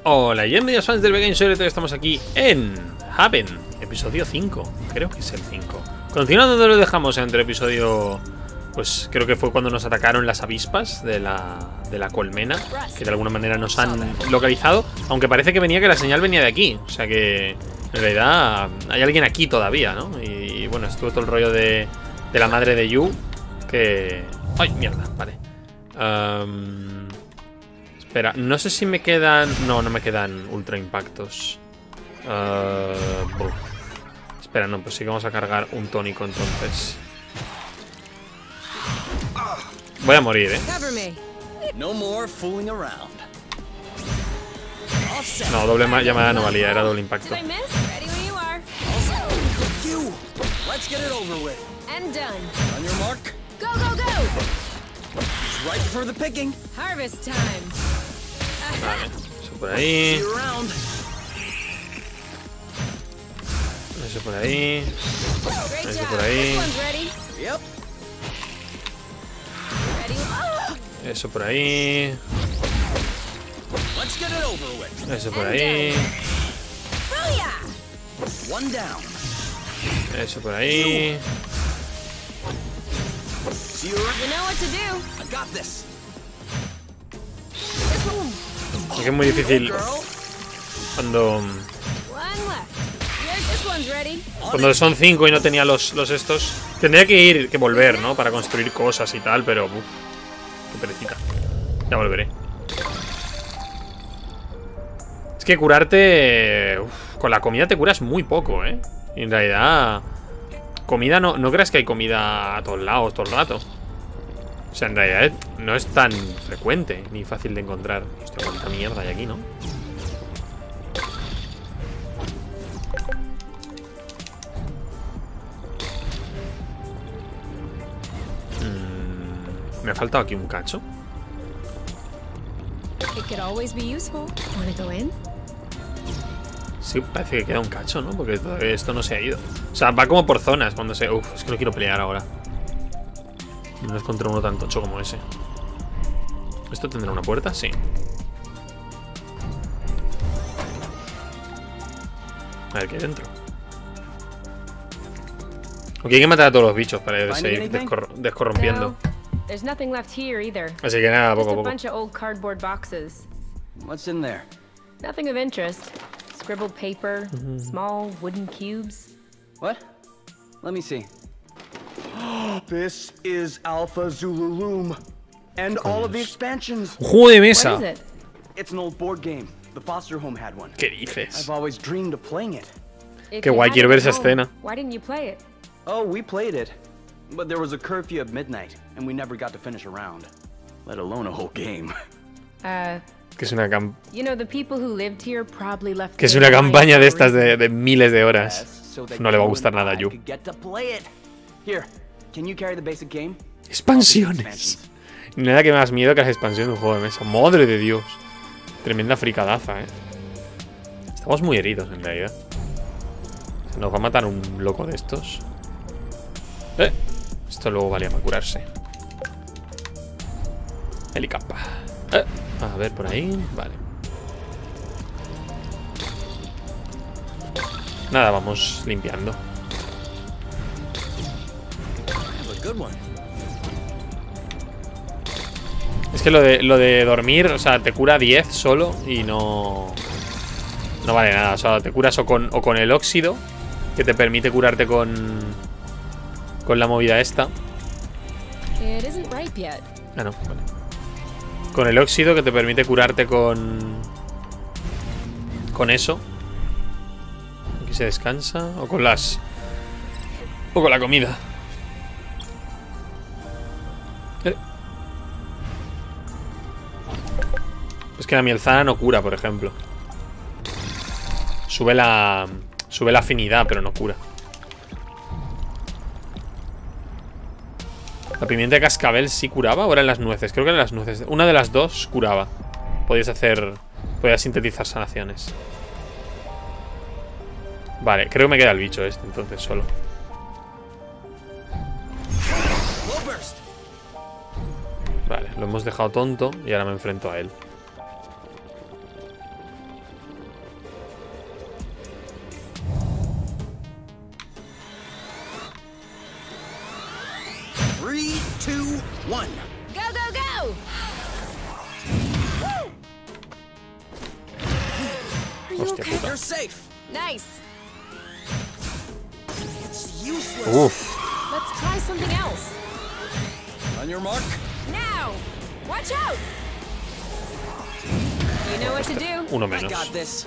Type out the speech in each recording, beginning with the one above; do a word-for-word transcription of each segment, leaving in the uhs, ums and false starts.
Hola y bienvenidos fans del Vegan Sobre todo estamos aquí en Haven, episodio cinco, creo que es el cinco. Continuando donde lo dejamos entre el episodio, pues creo que fue cuando nos atacaron las avispas de la, de la colmena, que de alguna manera nos han localizado, aunque parece que venía que la señal venía de aquí, o sea que en realidad hay alguien aquí todavía, ¿no? Y, y bueno, estuvo todo el rollo de, de la madre de Yu, que... ¡Ay, mierda! Vale. Um... Espera, no sé si me quedan... No, no me quedan ultra impactos. Uh, Espera, no, pues sí que vamos a cargar un tónico entonces. Voy a morir, ¿eh? No, doble llamada no valía, era doble impacto. Vale, eso por ahí. Eso por ahí. Eso por ahí. Eso por ahí. Eso por ahí. Eso por ahí. Es que es muy difícil cuando cuando son cinco y no tenía los, los estos. Tendría que ir, que volver, ¿no? Para construir cosas y tal, pero uf, qué perecita. Ya volveré. Es que curarte uf, con la comida te curas muy poco, ¿eh? Y en realidad comida no, no creas que hay comida a todos lados todo el rato. O sea, en realidad no es tan frecuente ni fácil de encontrar. Hostia, cuánta mierda hay aquí, ¿no? Mm, me ha faltado aquí un cacho. Sí, parece que queda un cacho, ¿no? Porque todavía esto no se ha ido. O sea, va como por zonas cuando se... Uf, es que no quiero pelear ahora. No es contra uno tan tocho como ese. ¿Esto tendrá una puerta? Sí. A ver, ¿qué hay dentro? Ok, hay que matar a todos los bichos para seguir descor descorrompiendo. Así que nada, poco a poco. What's in there? Nothing of interest. Scribbled paper, mm-hmm. Small wooden cubes. What? Let me see. This is Alpha Zululum and all of the expansions. Juego de mesa. What is it? It's an old board game. The foster home had one. ¿Qué dices? I've always dreamed of playing it. Qué guay, quiero ver esa escena. Why didn't you play it? Oh, we played it. But there was a curfew at midnight and we never got to finish a round, let alone a whole game. Uh Que es una cam you know, the people who lived here probably left que es una campaña de estas de, de miles de horas. No le va a gustar nada a Yu. Expansiones. Nada que más miedo que las expansiones de un juego de mesa. Madre de Dios. Tremenda fricadaza, eh. Estamos muy heridos en realidad. Se nos va a matar un loco de estos. Eh. Esto luego valía para curarse. Helicapa. Eh. A ver, por ahí. Vale. Nada, vamos limpiando. Es que lo de, lo de dormir, o sea, te cura diez solo y no... No vale nada, o sea, te curas o con, o con el óxido, que te permite curarte con... Con la movida esta. Ah, no, vale. Con el óxido que te permite curarte con... Con eso. Aquí se descansa. O con las... O con la comida. Eh. Es que la mielzana no cura, por ejemplo. Sube la... Sube la afinidad, pero no cura. La pimienta de cascabel sí curaba o eran las nueces. Creo que eran las nueces. Una de las dos curaba. Podías hacer... Podías sintetizar sanaciones. Vale, creo que me queda el bicho este entonces solo. Vale, lo hemos dejado tonto y ahora me enfrento a él. two, one. Go, go, go! Are you okay? You're safe. Nice. It's useless. Uf. Let's try something else. On your mark. Now! Watch out! You know what to do. Uno I menos. got this.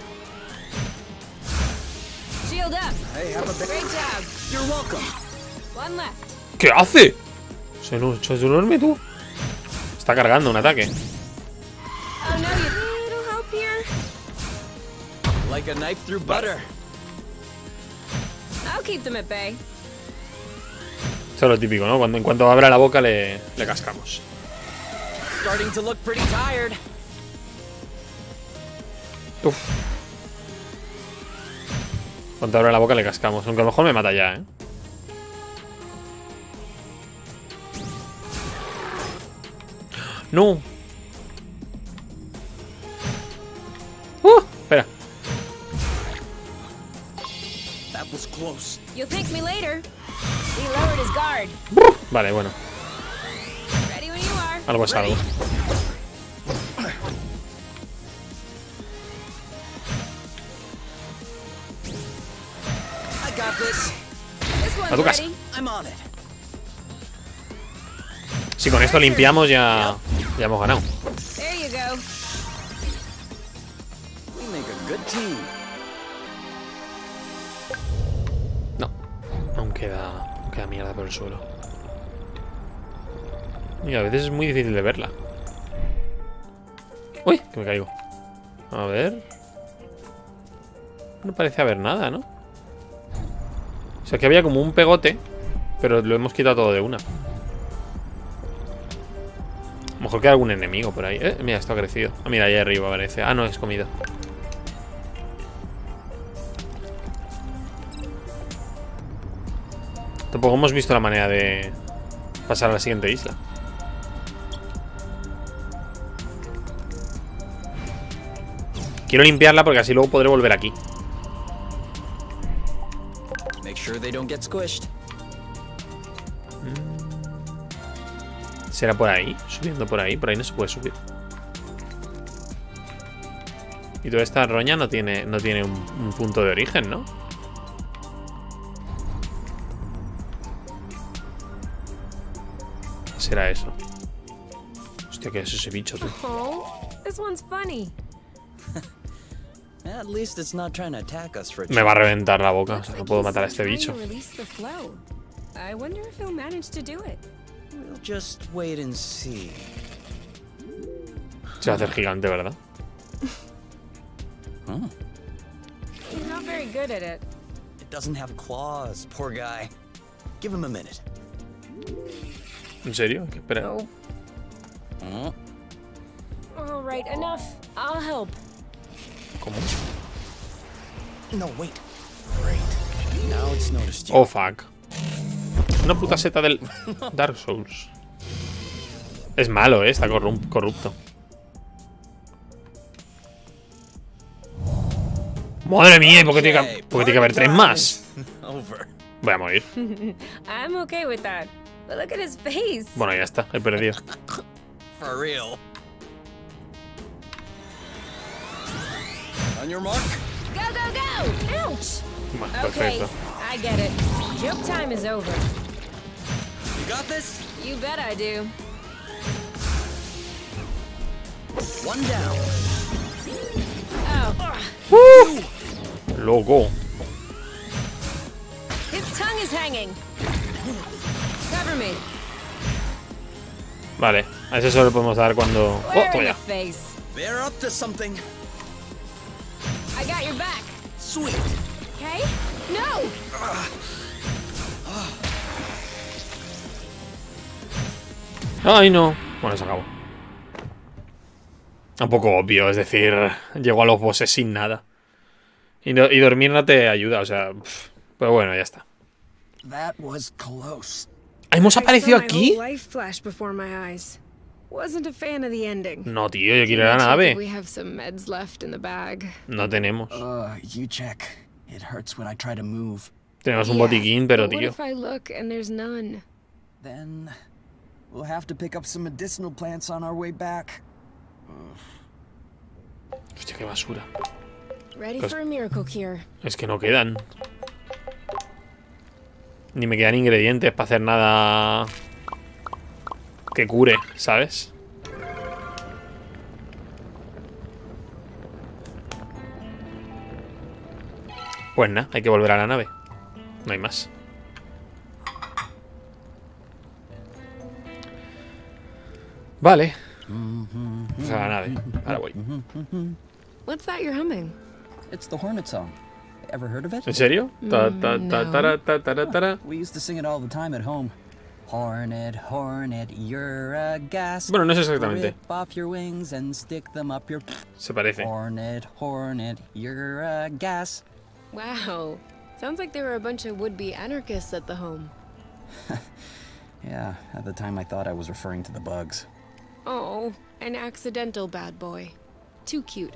Shield up. Hey, have a big. Great job. You're welcome. One left. ¿Qué hace? Se, no, se duerme tú. Está cargando un ataque. Oh no, you little help here. Like a knife through butter. I'll keep them at bay. Esto es lo típico, ¿no? Cuando en cuanto abra la boca le, le cascamos. Starting to look pretty tired. Uf. Cuando abra la boca le cascamos. Aunque a lo mejor me mata ya, ¿eh? No. Uh, espera. That was close. You'll thank me later. He lowered his guard. Vale, bueno. Ready when you are. Algo es algo. I got this. This A one's tu casa. ready. I'm on it. Si con esto limpiamos ya, ya hemos ganado. There you go. We make a good team. No. Aún queda, aún queda mierda por el suelo. Y a veces es muy difícil de verla. Uy, que me caigo. A ver. No parece haber nada, ¿no? O sea, que había como un pegote, pero lo hemos quitado todo de una. A lo mejor queda algún enemigo por ahí. Eh, mira, esto ha crecido. Ah, mira, ahí arriba parece. Ah, no, es comida. Tampoco hemos visto la manera de pasar a la siguiente isla. Quiero limpiarla porque así luego podré volver aquí. Make sure they don't get squished. ¿Será por ahí? Subiendo por ahí. Por ahí no se puede subir. Y toda esta roña no tiene, no tiene un, un punto de origen, ¿no? ¿Qué será eso? Hostia, ¿qué es ese bicho, tú? Oh, this one's funny. At least it's not trying to attack us for a Me va a change. reventar la boca. O sea, no puedo matar a este bicho. I wonder if he'll manage to do it. We'll just wait and see. Se va a hacer gigante, ¿verdad? Oh, He's not very good at it. it doesn't have claws, poor guy. Give him a minute. ¿En serio? ¿Qué espera? No. Oh, All right, enough. I'll help. ¿Cómo? no, wait. Great. Now it's noticed you. Oh, fuck. Una puta seta del Dark Souls. Es malo, ¿eh? Está corrum- corrupto. Madre mía, ¿por qué tiene que, por qué tiene que haber tres más? Over. Voy a morir. I'm okay with that. But look at his face. Bueno, ya está, he perdido. For real. On your mark. Go, go, go! Ouch! Bueno, Okay, perfecto. I get it. Joke time is over. You got this? You bet I do. One down. Oh, Loco. his tongue is hanging. Cover me. Vale, a ese solo le podemos dar cuando... Oh, Square toma in ya. the face. They're up to something. I got your back. Sweet. Okay? No! Ay, no. Bueno, se acabó. Un poco obvio, es decir, llego a los bosses sin nada. Y, no, y dormir no te ayuda, o sea... pff, pero bueno, ya está. That was close. ¿Hemos aparecido I saw my aquí? whole life flash before my eyes. Wasn't a fan of the ending. No, tío, yo quiero ir a la We nave. have some meds left in the bag. No tenemos. Uh, you check. It hurts when I try to move. Tenemos un Yeah, botiquín, pero but what tío... if I look and there's none? Then We'll have to pick up some medicinal plants on our way back. Hostia, qué basura. Ready Pues- for a miracle cure. Es que no quedan. Ni me quedan ingredientes para hacer nada que cure, ¿sabes? Pues nada, hay que volver a la nave. No hay más. Vale. Vamos a la nave. Ahora voy. What's that you're humming? It's the Hornet song. Ever heard of it? ¿En serio? Ta, ta, ta, no. tara, ta, tara, tara. We used to sing it all the time at home. Hornet, Hornet, you're a gas. Bueno, no sé exactamente. Rip off your wings and stick them up your. Se parece. Hornet, Hornet, you're a gas. Wow. Sounds like there were a bunch of would-be anarchists at the home. Yeah, at the time I thought I was referring to the bugs. Oh, an accidental bad boy. Too cute.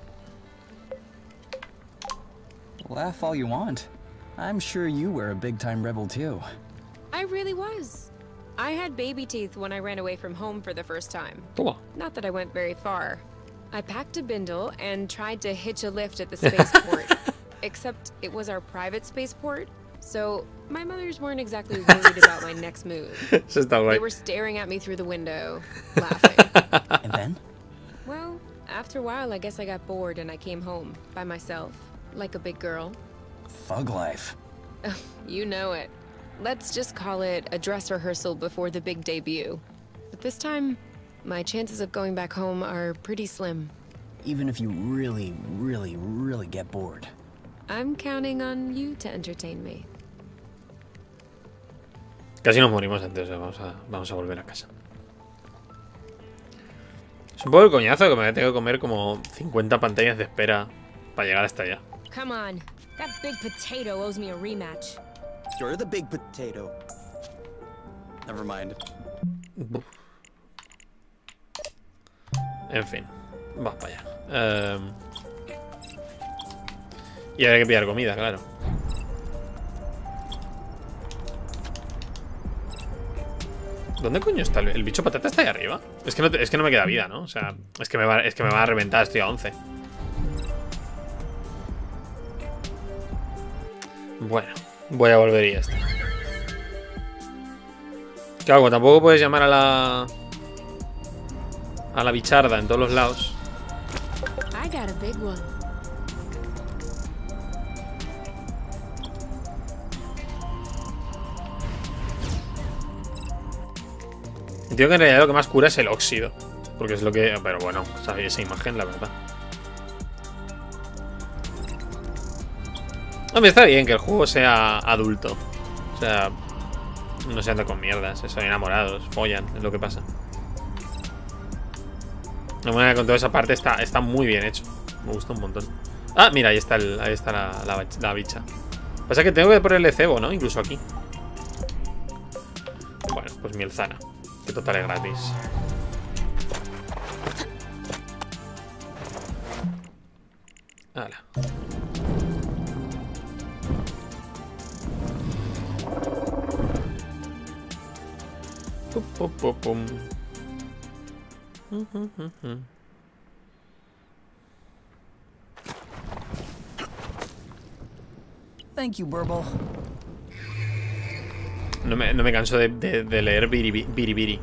Laugh all you want. I'm sure you were a big-time rebel too. I really was. I had baby teeth when I ran away from home for the first time. Toma. Not that I went very far. I packed a bindle and tried to hitch a lift at the spaceport. Except it was our private spaceport, so my mothers weren't exactly worried about my next move. Eso está guay. They were staring at me through the window, laughing. And then? Well, after a while, I guess I got bored and I came home by myself, like a big girl. Thug life. You know it. Let's just call it a dress rehearsal before the big debut. But this time, my chances of going back home are pretty slim. Even if you really, really, really get bored. I'm counting on you to entertain me. Casi nos morimos antes, vamos a, vamos a volver a casa. Es un poco el coñazo que me tengo que comer como cincuenta pantallas de espera para llegar hasta allá. Come on. That big potato owes me a rematch. You're the big potato. Never mind. Buf. En fin, vamos para allá. Eh, y habrá que pillar comida, claro. ¿Dónde coño está el, el bicho patata? ¿Está ahí arriba? Es que, no te, es que no me queda vida, ¿no? O sea, es que me va, es que me va a reventar, estoy a once. Bueno, voy a volver y ya está. Claro, como tampoco puedes llamar a la... a la bicharda en todos los lados. I got a big one. Entiendo que en realidad lo que más cura es el óxido. Porque es lo que... Pero bueno, sabéis esa imagen, la verdad. Hombre, está bien que el juego sea adulto. O sea, no se anda con mierdas. Son enamorados, follan, es lo que pasa. De manera, con toda esa parte está, está muy bien hecho. Me gusta un montón. Ah, mira, ahí está, el, ahí está la, la, la bicha. Pasa que tengo que ponerle cebo, ¿no? Incluso aquí. Bueno, pues mielzana. Que total es gratis. Hala. Pum, pum, pum, pum. Uh, uh, uh, uh. Thank you, Burble. No me, no me canso de, de, de leer biribiri, biribiri.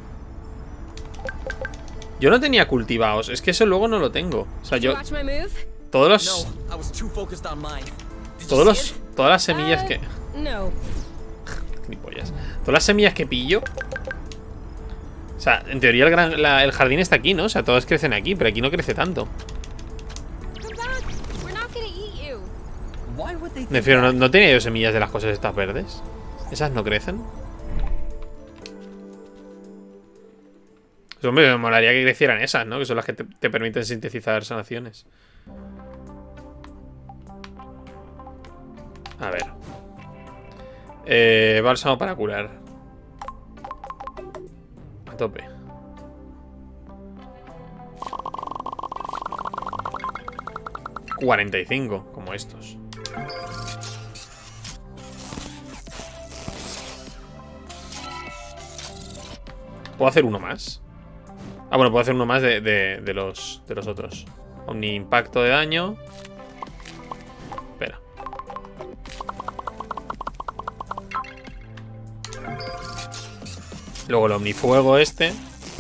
Yo no tenía cultivados. Es que eso luego no lo tengo. O sea, yo... Watch my move? Todos los... I was too focused on mine. Todos los... Todas las semillas Uh, que... No. Ni pollas. Todas las semillas que pillo... O sea, en teoría el, gran, la, el jardín está aquí, ¿no? O sea, todas crecen aquí, pero aquí no crece tanto. Come back. We're not gonna eat you. Why would they Me think refiero, ¿no, that? ¿no tenía yo semillas de las cosas estas verdes? ¿Esas no crecen? Pues, hombre, me molaría que crecieran esas, ¿no? Que son las que te, te permiten sintetizar sanaciones. A ver. Eh, bálsamo para curar. A tope. cuarenta y cinco, como estos. ¿Puedo hacer uno más? Ah, bueno, puedo hacer uno más de, de, de, los, de los otros. Omni impacto de daño. Espera. Luego el omnifuego este.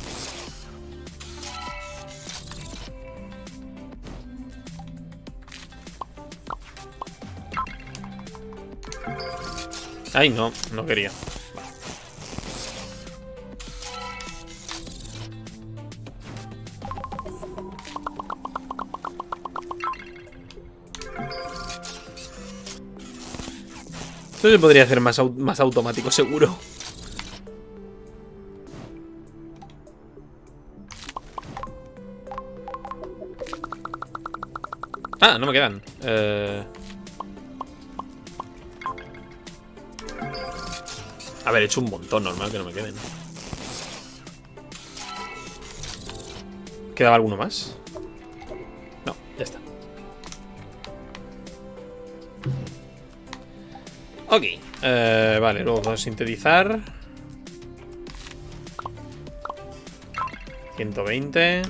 Ay, no, no quería. Vale. Esto se podría hacer más, au más automático, seguro. Ah, no me quedan. Eh... A ver, he hecho un montón, normal que no me queden. ¿Quedaba alguno más? No, ya está. Ok, eh, vale, luego vamos a sintetizar. ciento veinte.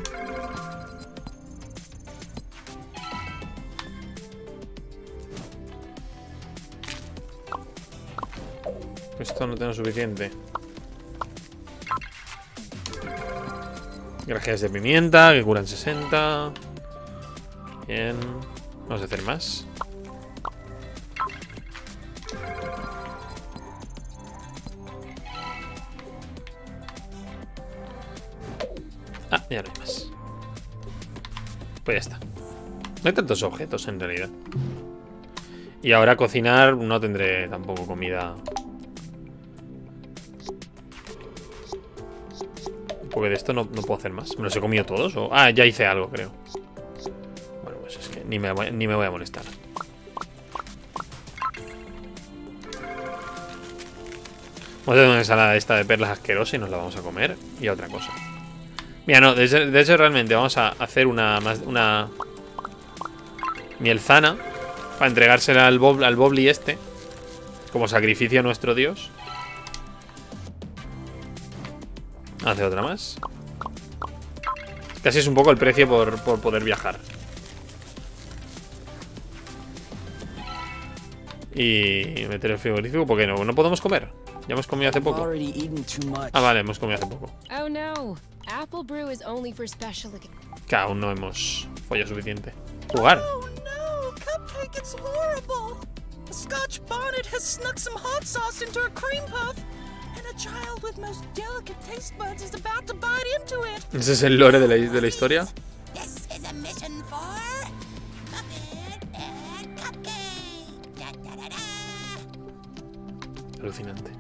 Esto no tengo suficiente. Grajeas de pimienta, que curan sesenta. Bien. Vamos a hacer más. Ah, ya no hay más. Pues ya está. No hay tantos objetos en realidad. Y ahora cocinar no tendré tampoco comida. Porque de esto no, no puedo hacer más. ¿Me los he comido todos? O... Ah, ya hice algo, creo. Bueno, pues es que ni me, voy, ni me voy a molestar. Vamos a hacer una ensalada esta de perlas asquerosa y nos la vamos a comer. Y a otra cosa. Mira, no, de hecho, de hecho realmente vamos a hacer una... una mielzana para entregársela al, bob, al Bobli este. Como sacrificio a nuestro dios. Hace otra más. Casi es un poco el precio por, por poder viajar. Y meter el frigorífico porque no, no podemos comer. Ya hemos comido hace poco. Ah, vale, hemos comido hace poco. Oh no. Apple brew is only for special. Que aún no hemos follado suficiente. Jugar. Oh no, Cupcake, it's horrible. A Scotch bonnet has snuck some hot sauce into a cream puff. And a child with most delicate taste buds is about to bite into it. ¿Ese es el lore de la, de la historia? This is a mission for Muffet and Cupcake. Da, da, da, da. Alucinante.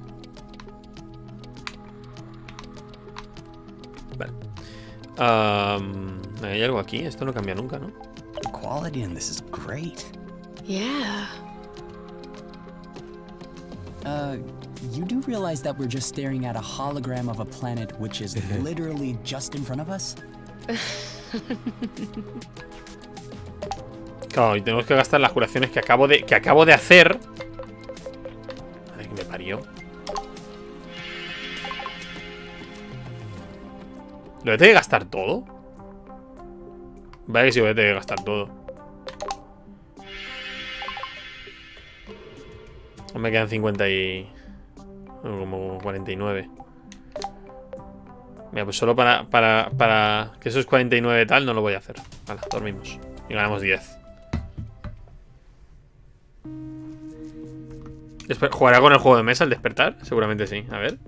Vale. Um, ¿Hay algo aquí? Esto no cambia nunca, ¿no? The quality in this is great. Yeah. Uh, you do realize that we're just staring at a hologram of a planet which is literally just in front of us? Claro, y tenemos que gastar las curaciones que acabo de, que acabo de hacer. Ay, que me parió. ¿Lo voy a tener que gastar todo? Vaya que sí voy a tener que gastar todo. Me quedan cincuenta y... como cuarenta y nueve. Mira, pues solo para, para, para que esos cuarenta y nueve tal no lo voy a hacer. Vale, dormimos. Y ganamos diez. ¿Jugará con el juego de mesa al despertar? Seguramente sí. A ver.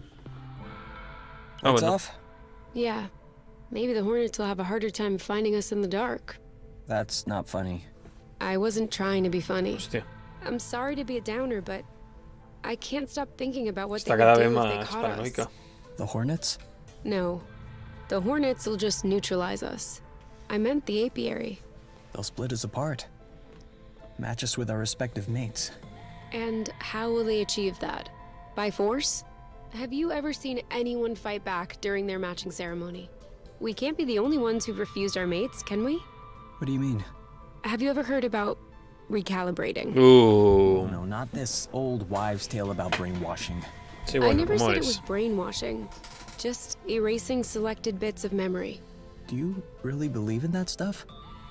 Ah, bueno. Yeah. Maybe the Hornets will have a harder time finding us in the dark. That's not funny. I wasn't trying to be funny. Hostia. I'm sorry to be a downer, but I can't stop thinking about what Está they cada would vez do if they más caught us. paranoica. The Hornets? No. The Hornets will just neutralize us. I meant the apiary. They'll split us apart. Match us with our respective mates. And how will they achieve that? By force? Have you ever seen anyone fight back during their matching ceremony? We can't be the only ones who've refused our mates, can we? What do you mean? Have you ever heard about recalibrating? Uh. No, not this old wives' tale about brainwashing. Sí, bueno, I never ¿cómo said it es? was brainwashing. Just erasing selected bits of memory. Do you really believe in that stuff?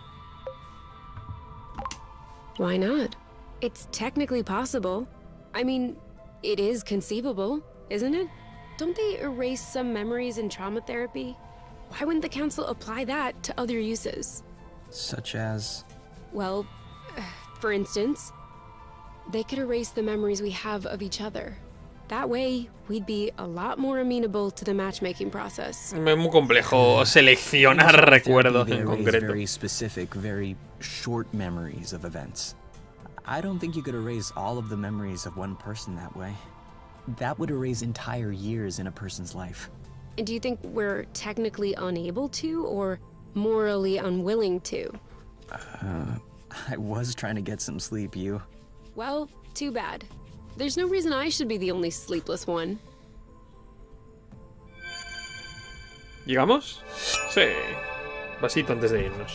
Why not? It's technically possible. I mean, it is conceivable, isn't it? Don't they erase some memories in trauma therapy? Why wouldn't the council apply that to other uses? Such as... Well, for instance, they could erase the memories we have of each other. That way, we'd be a lot more amenable to the matchmaking process. Es muy complejo seleccionar recuerdos en They erase concreto. very specific, very short memories of events. I don't think you could erase all of the memories of one person that way. That would erase entire years in a person's life. And do you think we're technically unable to, or morally unwilling to? Uh, I was trying to get some sleep, you. Well, too bad. There's no reason I should be the only sleepless one. ¿Llegamos? Sí. Vasito antes de irnos.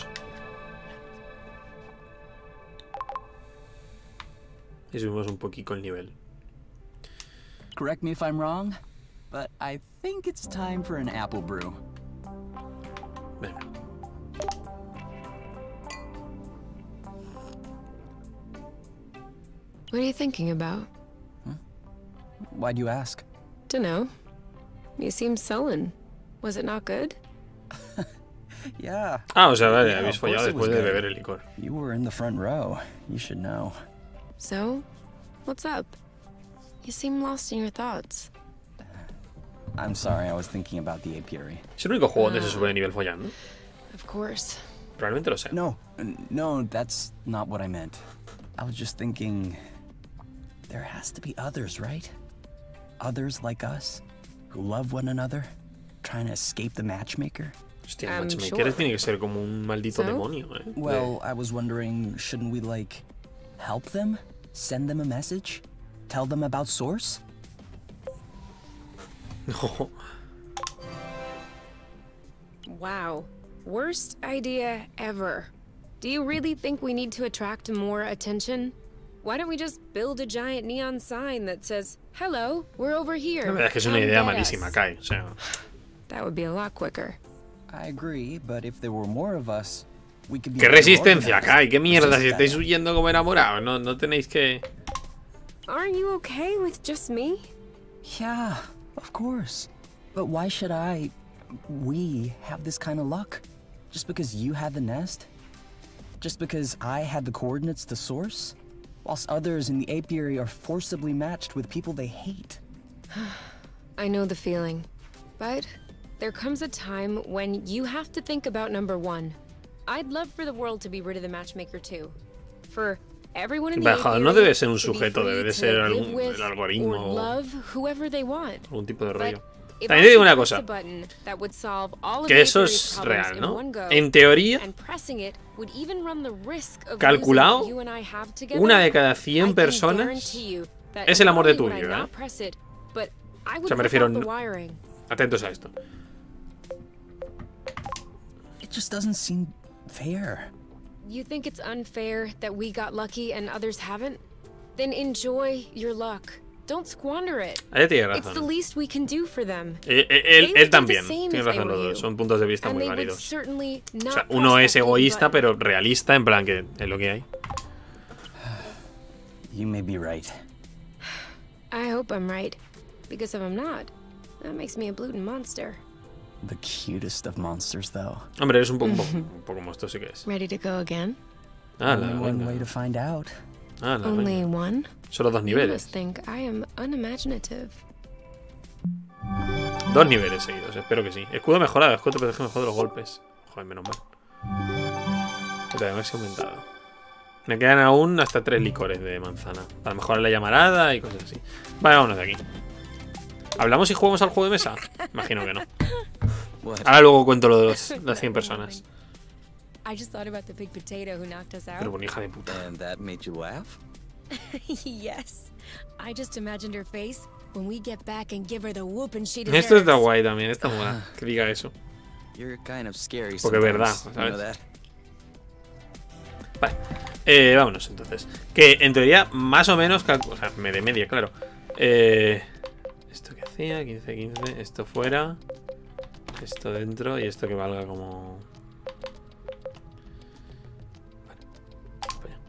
Y subimos un poquito el nivel. Correct me if I'm wrong, but I think it's time for an apple brew. Venga. What are you thinking about? Why'd you ask? Dunno. You seem sullen. Was it not good? Yeah. Ah, o sea, vale, Yeah, habéis of course follado it was después de good. beber el licor. You were in the front row. You should know. So, what's up? You seem lost in your thoughts. I'm sorry, I was thinking about the apiary. ¿Es el único juego donde se sube de nivel follando? Of course. Probablemente lo sea. No, no, that's not what I meant. I was just thinking... There has to be others, right? Others like us, who love one another, trying to escape the matchmaker. Hostia, I'm matchmaker sure. tiene que ser como un maldito So? demonio, eh. Well, I was wondering, shouldn't we, like, help them? Send them a message? Tell them about Source? No. Wow. Worst idea ever. Do you really think we need to attract more attention? Why don't we just build a giant neon sign that says, "Hello, we're over here." La verdad es que es una Come idea get malísima, us." Kai. O sea, That would be a lot quicker. I agree, but if there were more of us, we could be... ¡qué better resistencia, organized. Kai! ¡Qué mierda! Resist Si that. estáis huyendo como enamorados, no, no tenéis que... Aren't you okay with just me? Yeah, of course. But why should I... we have this kind of luck? Just because you had the nest? Just because I had the coordinates to Source? Whilst others in the apiary are forcibly matched with people they hate. I know the feeling. But there comes a time when you have to think about number one. I'd love for the world to be rid of the matchmaker too. For everyone in the Baja, no apiary debe ser un to be sujeto, free debe de to ser live algún with el algoritmo or o love whoever they want. algún tipo de But rollo. if También I te digo could una press cosa, a button that would solve all of que the eso apiary's es problems real, in ¿no? one go, En teoría, and pressing it would even run the risk of calculado, losing what you and I have together, una de cada I cien can personas guarantee you that es el amor de not tu only would I vida, not ¿eh? press it, but I O would sea, me rip refiero... out the no- wiring. Atentos a esto. It just doesn't seem fair. You think it's unfair that we got lucky and others haven't? Then enjoy your luck. Don't squander it. Ahí tiene It's the razón. least we can do for them. Eh, eh, Él, They would él do también. the same Tiene if they razón were los dos. you. Son puntos de vista And muy they would válidos. certainly O not sea, press uno that es green egoísta, button. pero realista, en plan que es lo que hay. You may be right. I hope I'm right. Because if I'm not, that makes me a gluten monster. The cutest of monsters, though. Hombre, eres un poco, un poco, un poco monstruo, sí que es. Ready to go again? Hala, Only one way venga. to find out. Hala, Only venga. one? Solo dos You must niveles. think I am unimaginative. Dos niveles seguidos, espero que sí. Escudo mejorado, escudo protege mejor de los golpes. Joder, menos mal. Pero además he aumentado. Me quedan aún hasta tres licores de manzana. Para mejorar la llamarada y cosas así. Vale, vámonos de aquí. ¿Hablamos y jugamos al juego de mesa? Imagino que no. Ahora luego cuento lo de los, las cien personas. I just thought about the big potato who knocked us out. Pero bueno, hija de puta. And that made you laugh? Yes. I just imagined her face when we get back and give her the whooping she Esto deserves. está guay también, está buena que diga eso. You're kind of scary Porque es verdad, sometimes, you know ¿sabes? that? Vale, eh, vámonos entonces. Que en teoría, más o menos, calcu- o sea, me de media, claro. Eh, vacía, quince, quince. Esto fuera. Esto dentro y esto que valga como... Vale.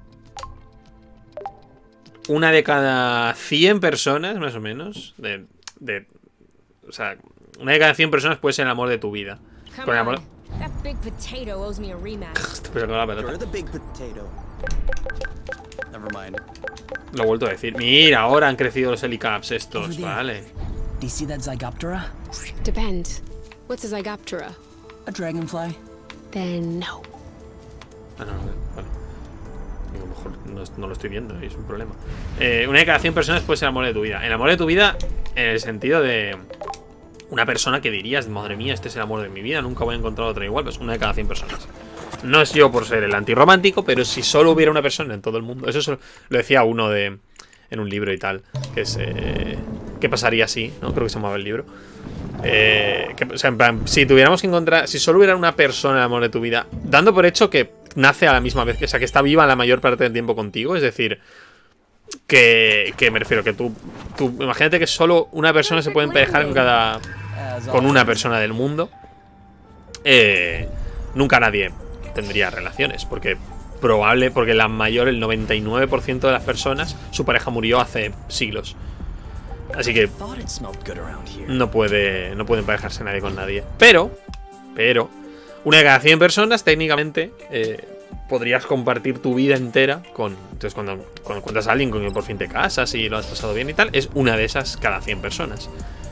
Una de cada cien personas, más o menos. De, de, o sea, una de cada cien personas puede ser el amor de tu vida. Con el amor... That big potato owes me a rematch. Pero con la pelota. You're the big potato. Never mind. Lo he vuelto a decir. Mira, ahora han crecido los helicaps estos, Over there. vale. Do you see that Zygoptera? Depends. What's a Zygoptera? A dragonfly. Then no. Ah, no, no, vale. A lo mejor no, no lo estoy viendo y es un problema. Eh, una de cada cien personas puede ser el amor de tu vida. El amor de tu vida en el sentido de... Una persona que dirías, madre mía, este es el amor de mi vida, nunca voy a encontrar otra igual. Pues una de cada cien personas. No es yo por ser el antirromántico, pero si solo hubiera una persona en todo el mundo. Eso solo, lo decía uno de en un libro y tal. Que es... Eh, ¿Qué pasaría si? ¿No? Creo que se llamaba el libro. Eh, que, o sea, en plan, si tuviéramos que encontrar... Si solo hubiera una persona el amor de tu vida, dando por hecho que nace a la misma vez, o sea, que está viva la mayor parte del tiempo contigo, es decir... Que, que me refiero que tú, tú imagínate que solo una persona se puede emparejar con cada con una persona del mundo. Eh, nunca nadie tendría relaciones porque probable porque la mayor, el noventa y nueve por ciento de las personas su pareja murió hace siglos. Así que no puede no puede emparejarse nadie con nadie. Pero pero una de cada cien personas técnicamente eh, podrías compartir tu vida entera con... Entonces cuando, cuando encuentras a alguien con quien por fin te casas y lo has pasado bien y tal, es una de esas cada cien personas.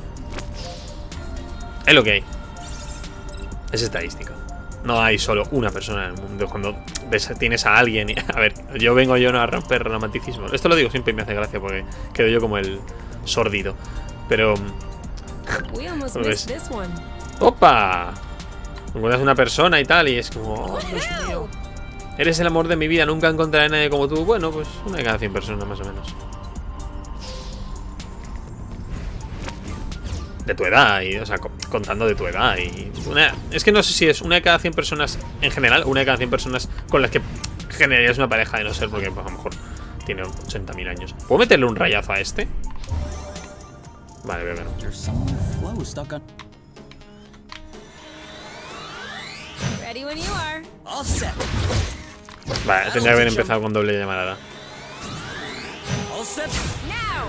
Es lo que hay. Es estadística. No hay solo una persona en el mundo. Cuando ves, tienes a alguien y, a ver, yo vengo yo no a romper romanticismo. Esto lo digo siempre y me hace gracia porque quedo yo como el sordido. Pero... ¿ves? ¡Opa! Encuentras una persona y tal y es como... Oh, Dios mío. Eres el amor de mi vida, nunca encontraré a nadie como tú. Bueno, pues una de cada cien personas más o menos. De tu edad, y, o sea, contando de tu edad y una, es que no sé si es una de cada cien personas en general o una de cada cien personas con las que generarías una pareja, de no ser porque pues, a lo mejor tiene ochenta mil años. ¿Puedo meterle un rayazo a este? Vale, veo que no. Ready when you are. All set. Vale, tendría que haber empezado con doble llamarada. All set. Now.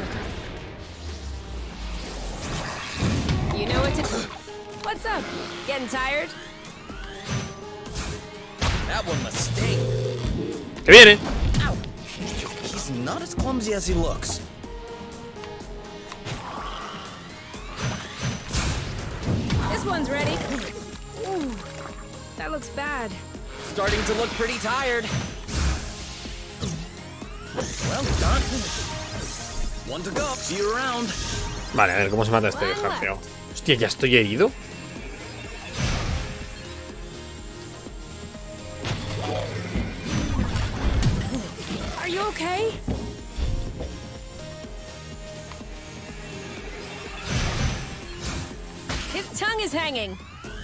You know what to do. What's up? Getting tired? That one must stay. ¡Que viene! Ow. He's not as clumsy as he looks. This one's ready. Ooh, that looks bad. Starting to look pretty tired. Well done. One to go. See you around. Vale, a ver cómo se mata este jarfeo. Hostia, ¿ya estoy herido? Are you okay? His tongue is hanging.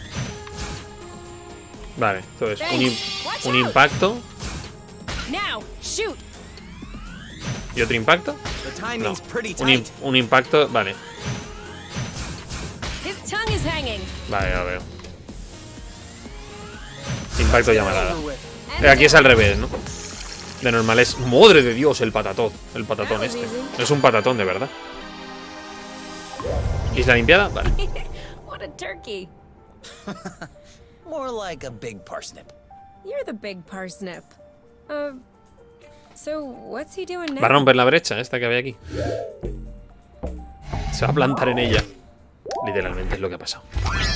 Vale, entonces un, im un impacto. Now, shoot. ¿Y otro impacto? No, un, im un impacto, vale. His tongue is hanging. Vale, ya lo veo. Impacto llamarada. Aquí es al revés, ¿no? De normal es... ¡Madre de Dios! El patatón. El patatón este. Es un patatón, de verdad. ¿Isla limpiada? Vale. What a turkey. More like a big parsnip. You're the big parsnip. Uh, so what's he doing now? Va a romper la brecha esta que había aquí. Se va a plantar en ella. Literalmente es lo que ha pasado.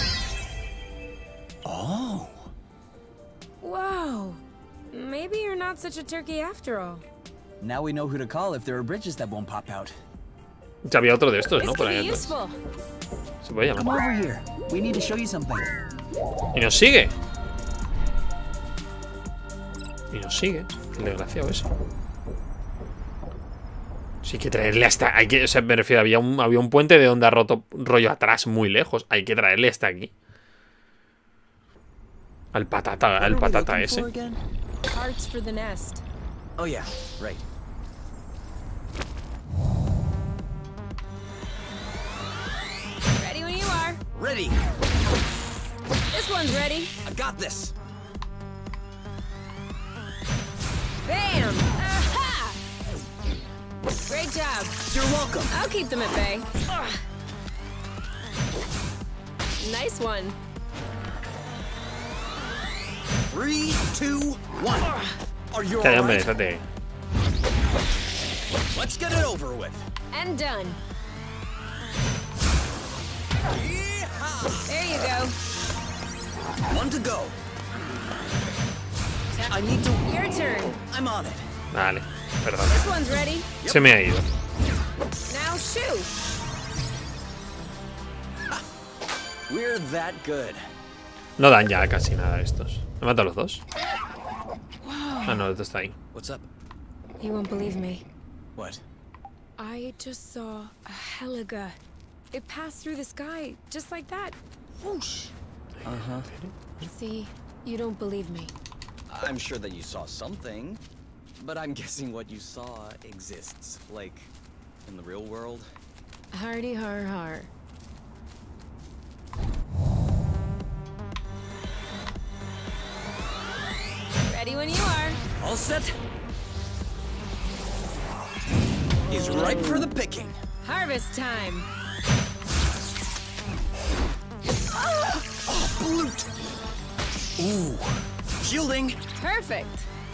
Oh. Wow. Maybe you're not such a turkey after all. Now we know who to call if there are bridges that won't pop out. Ya había otro de estos, ¿no? This Por could ahí be atrás. useful. Se puede Come llamar. over here. We need to show you something. Y nos sigue. Y nos sigue. El desgraciado ese. Sí, hay que traerle hasta... Hay que, o sea, me refiero, había un, había un puente de onda roto rollo atrás muy lejos. Hay que traerle hasta aquí. Al patata, al patata ese. Parts for the nest. Oh yeah, right. Ready. This one's ready. I got this. Bam! Aha! Great job. You're welcome. I'll keep them at bay. Ugh. Nice one. Three, two, one. Are you Cállate, hombre, alright? estate. Let's get it over with. And done. Yeehaw! There you go. One to go. I need to. Your turn. I'm on it. Vale, perdón. This one's ready. Se me ha ido. Now shoot. We're that good. No dan ya casi nada estos. ¿Me matan los dos? Ah, no, esto está ahí. What's up? You won't believe me. What? I just saw a Heliga. It passed through the sky, just like that. Whoosh. Uh-huh. See, you don't believe me. I'm sure that you saw something, but I'm guessing what you saw exists, like, in the real world. Hardy har har. Ready when you are. All set. He's ripe for the picking. Harvest time. Oh, blute! Ooh. Shielding. Perfect.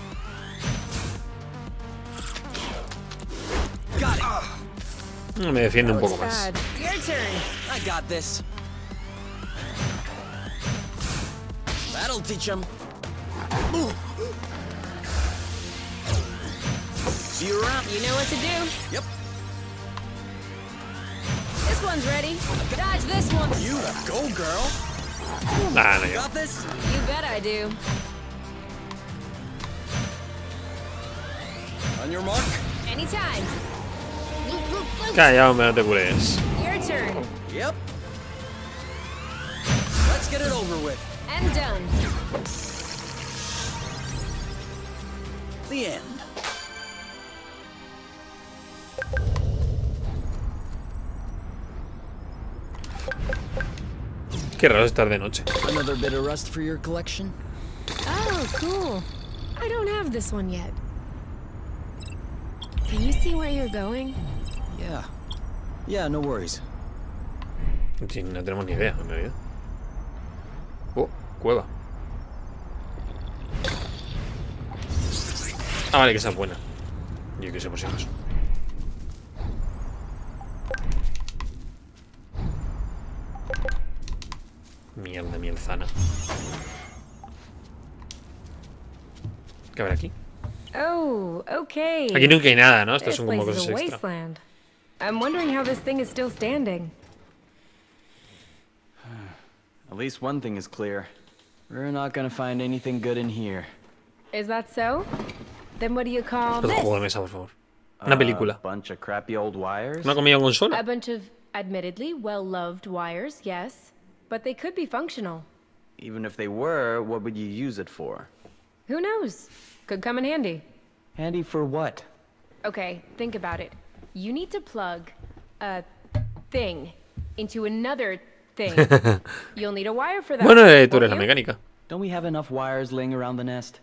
Got it. Me defiende un Looks poco más. bad. Your turn. I got this. That'll teach him. See you around. You know what to do. Yep. This one's ready. Dodge this one. You go, girl. Nah, no, yo. Got this. You bet I do. On your mark. Anytime. Calla, hombre, no te cures. Your turn. Yep. Let's get it over with. And done. The end. Qué raro estar de noche. Another bit of rust for your collection? Oh, cool. I don't have this one yet. Can you see where you're going? Yeah. Yeah, no worries. Sí, no tenemos ni idea, en realidad. Oh, cueva. Ah, vale, que esa es buena. Yo que sé por si acaso. Mierda, mielzana. ¿Qué habrá aquí? Oh, okay. Aquí nunca hay nada, ¿no? Estas This son como place is cosas a extra. wasteland. I'm wondering how this thing is still standing. At least one thing is clear. We're not gonna find anything good in here. Is that so? Then what do you call Otro this? juego de mesa, por favor. Una película. A bunch of crappy old wires? Una comida consola. A bunch of admittedly well-loved wires, yes. But they could be functional. Even if they were, what would you use it for? Who knows? Could come in handy. Handy for what? Okay, think about it. You need to plug a thing into another thing. You'll need a wire for that. Bueno, eh, tú eres won't la you? mecánica. Don't we have enough wires laying around the nest?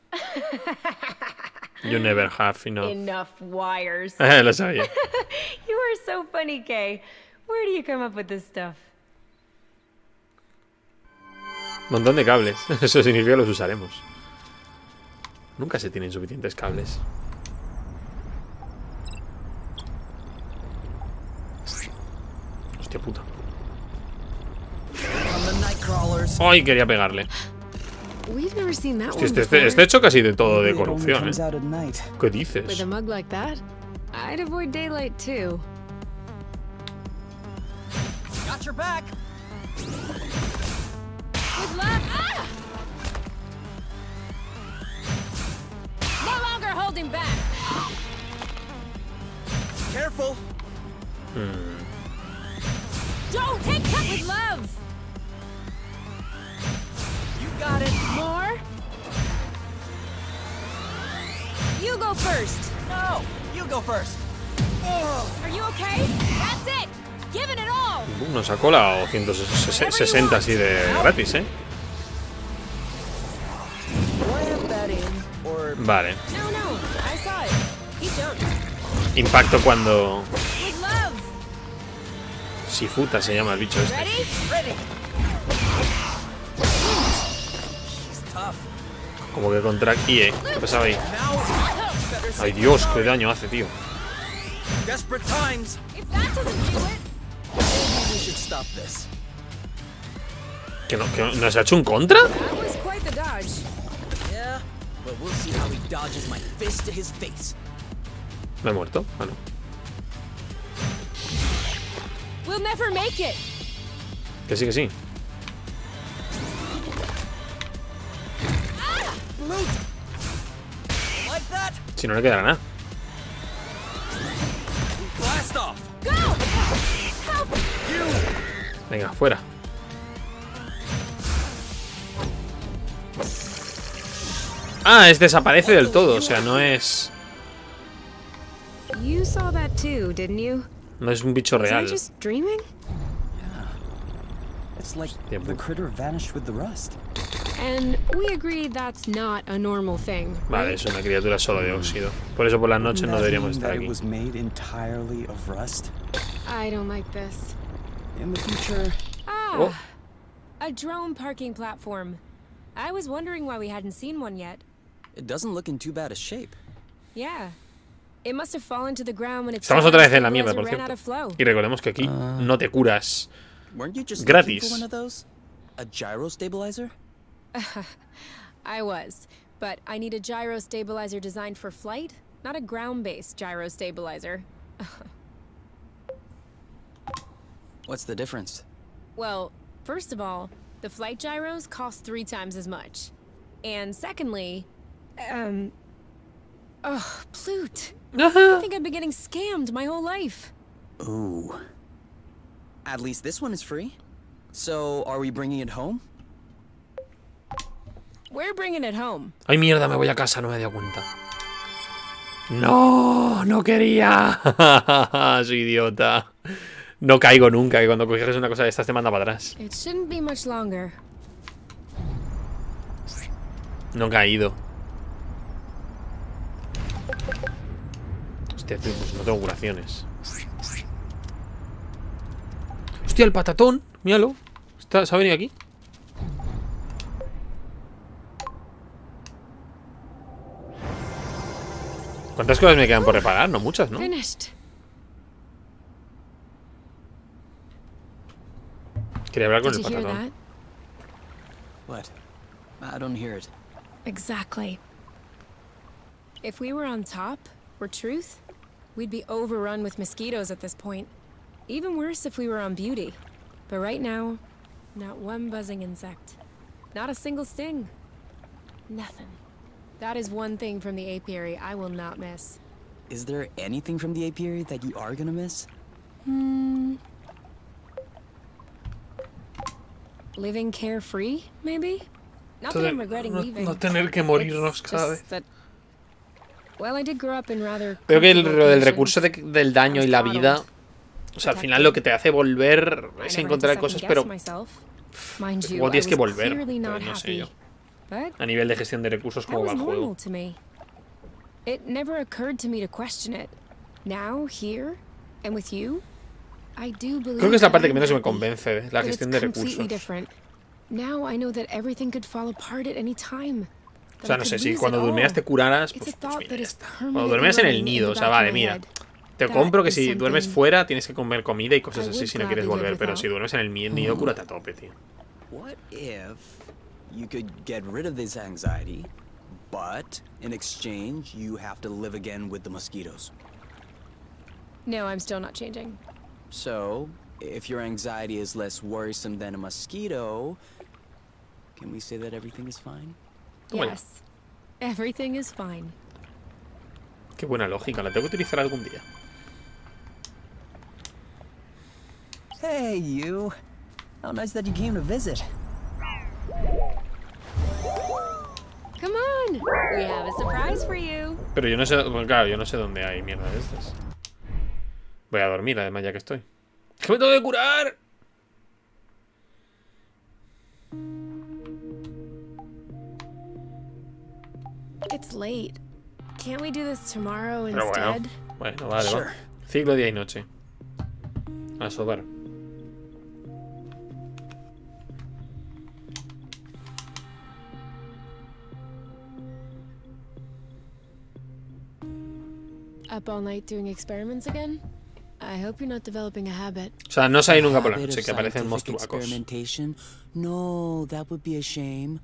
You never have enough. Enough wires. Lo sabía. You are so funny, Kay. Where do you come up with this stuff? Montón de cables. Eso significa que los usaremos. Nunca se tienen suficientes cables. Hostia puta. Ay, quería pegarle. We've never seen that Hostia, one este, este, before. este hecho casi de todo de Maybe it only corrupción, comes ¿eh? out at night. ¿Qué With dices? a mug like that, I'd avoid daylight too. Got your back. Good luck. Ah! No longer holding back. Careful. Don't take that with love. You got it. More. You go first. No, you go first. Are you okay? That's it. Uh, nos ha colado ciento sesenta así de gratis, ¿eh? Vale. Impacto cuando... Sifuta se llama el bicho este. Como que contra I E. ¿Qué pasaba ahí? Ay, Dios, qué daño hace, tío. ¿Que no, que nos ha hecho un contra? Me he muerto. Ah, no. Que sí, que sí. Si no le quedará nada. Venga, fuera. Ah, es desaparece del todo, o sea, no es... No es un bicho real. It's like the critter vanished with the rust. And we agreed that's not a normal thing. Vale, es una criatura solo de óxido. Por eso por las noches no deberíamos estar aquí. It was made entirely of rust. I don't like this. In the future. Ah, oh. A drone parking platform. I was wondering why we hadn't seen one yet. It doesn't look in too bad a shape. Yeah. It must have fallen to the ground when it Estamos otra vez en la mierda, por cierto. Y recordemos que aquí uh, no te curas gratis. A gyro stabilizer? I was, but I need a gyro stabilizer designed for flight, not a ground-based gyro stabilizer. What's the difference? Well, first of all, the flight gyros cost three times as much. And secondly, um... Oh, Plute. I think I've been getting scammed my whole life. Ooh. At least this one is free. So, are we bringing it home? We're bringing it home. Ay, mierda, me voy a casa, no me he dado cuenta. No, no quería. Soy idiota. No caigo nunca, que cuando coges una cosa de estas te manda para atrás. It shouldn't be much longer. No he caído. Hostia, tío, pues no tengo curaciones. Hostia, el patatón. Míralo. Está, ¿se ha venido aquí? ¿Cuántas cosas me quedan por reparar? No muchas, ¿no? Quería hablar con el patatón. What? I don't hear it. Exactly. If we were on top, or Truth, we'd be overrun with mosquitoes at this point. Even worse if we were on Beauty. But right now, not one buzzing insect. Not a single sting. Nothing. That is one thing from the apiary I will not miss. Is there anything from the apiary that you are gonna miss? Hmm... Living carefree, maybe? Not that I'm regretting leaving. No tener que morirnos cada vez. Well, I did grow up in rather. Creo que el, el recurso de, del daño y la vida, o sea, al final lo que te hace volver es encontrar cosas, pero luego tienes que volver, pero no sé yo. A nivel de gestión de recursos, ¿cómo va el juego? It never occurred to me to question it. Now, here, and with you, I do believe. Creo que es la parte que menos me convence, la gestión de recursos. Now I know that everything could fall apart at any time. O sea, no sé, si cuando durmías te curaras, pues, pues mira, ya está. Cuando duermes en el nido, o sea, vale, mira. Te compro que si duermes fuera tienes que comer comida y cosas así si no quieres volver, pero si duermes en el nido, cúrate a tope, tío. What if you could get rid of this anxiety, but in exchange you have to live again with the mosquitoes? No, I'm still not changing. So, if your anxiety is less worrisome than a mosquito, can we say that everything is fine? Yes, everything is fine. Qué buena lógica, la tengo que utilizar algún día. Hey, you. How nice that you came to visit. Come on, we have a surprise for you. Pero yo no sé, bueno, claro, yo no sé dónde hay mierda de estas. Voy a dormir, además, ya que estoy. ¡Que me tengo que curar! It's late. Can't we do this tomorrow Pero bueno, instead? bueno, vale, Sure. va. Ciclo día y noche. A sobar. Up all night doing experiments again? I hope you're not developing a habit. O sea, no salí nunca por la Habit noche, of que aparecen scientific monstruacos. experimentation? No, that would be a shame.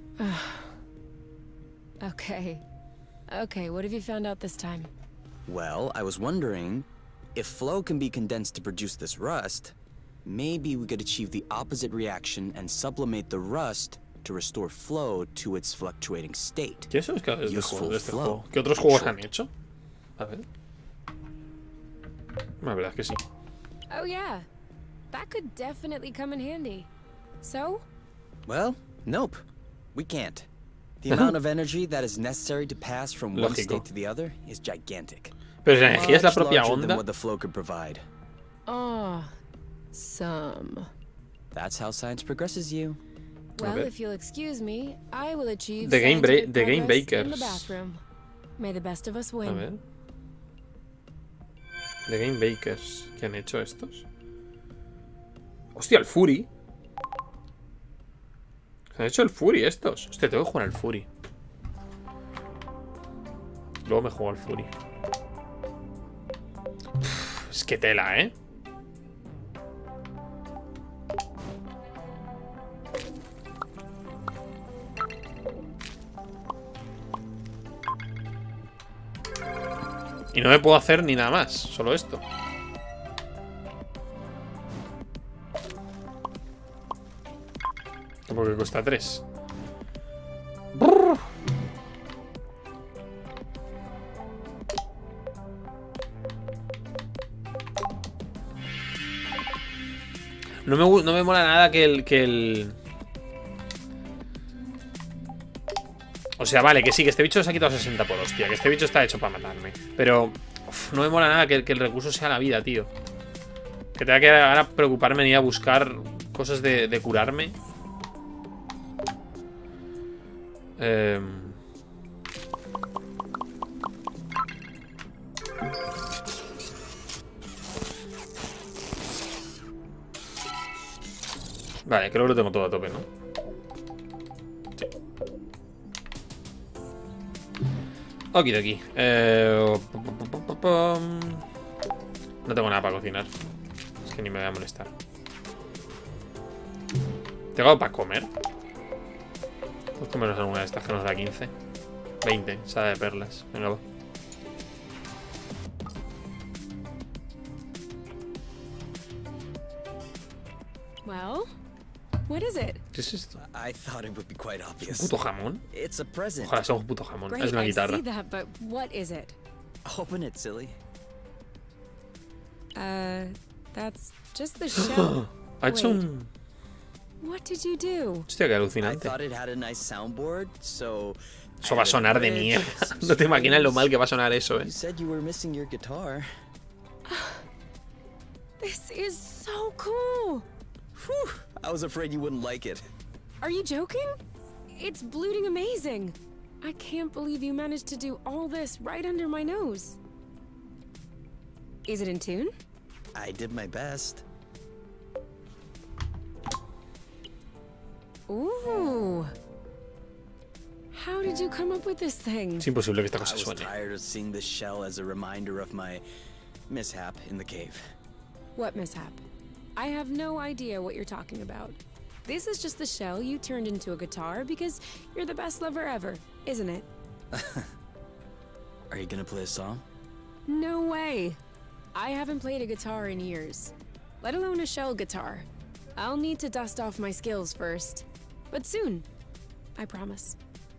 Okay. Okay, what have you found out this time? Well, I was wondering, if flow can be condensed to produce this rust, maybe we could achieve the opposite reaction and sublimate the rust to restore flow to its fluctuating state. ¿Qué son los creadores de, Useful juego, de este flow, juego? ¿Qué otros in juegos short. han hecho? A ver. La verdad es que sí. Oh yeah. That could definitely come in handy. So? Well, nope. We can't. The amount of energy that is necessary to pass from one Lógico. state to the other is gigantic. Pero la energía es la Much propia larger than onda. what the flow could provide. Oh, some. That's how science progresses you. Well, ver. if you'll excuse me, I will achieve The Game scientific Bra- The Game progress in the Bakers. bathroom. May the best of us A win. ver. The Game Bakers. ¿Qué han hecho estos? Hostia, el Fury. Se han hecho el Fury estos. Hostia, tengo que jugar al Fury. Luego me juego al Fury. Uf, es que tela, ¿eh? Y no me puedo hacer ni nada más, solo esto. Porque cuesta tres. No me, gu- no me mola nada que el, que el... O sea, vale, que sí, que este bicho se ha quitado sesenta por hostia. Que este bicho está hecho para matarme. Pero uf, no me mola nada que, que el recurso sea la vida, tío. Que tenga que ahora preocuparme ni ir a buscar cosas de, de curarme. Eh... Vale, creo que lo tengo todo a tope, ¿no? Sí. Okidoki. Eh... No tengo nada para cocinar. Es que ni me voy a molestar. ¿Tengo algo para comer? Pues comernos alguna de estas que nos da quince. veinte, sala de perlas. Venga, va. Well, what is it? ¿Qué es esto? I thought it would be quite ¿Un obvious. puto jamón? It's a present. Ojalá sea un puto jamón. Great, Es una I guitarra. see that, but what is it? Open it, silly. Uh, that's just the shell. Ha hecho Wait. un... What did you do? Hostia, qué I alucinante. thought it had a nice soundboard, so Eso va a sonar de mierda. No te imaginas lo mal que va a sonar eso, eh. You said you were missing your guitar. This is so cool. Whew, I was afraid you wouldn't like it. Are you joking? It's blooting amazing. I can't believe you managed to do all this right under my nose. Is it in tune? I did my best. Ooh. How did you come up with this thing? Es imposible que esta I cosa was suene. tired of seeing this shell as a reminder of my mishap in the cave. What mishap? I have no idea what you're talking about. This is just the shell you turned into a guitar because you're the best lover ever, isn't it? Are you gonna play a song? No way. I haven't played a guitar in years, let alone a shell guitar. I'll need to dust off my skills first, but soon, I promise.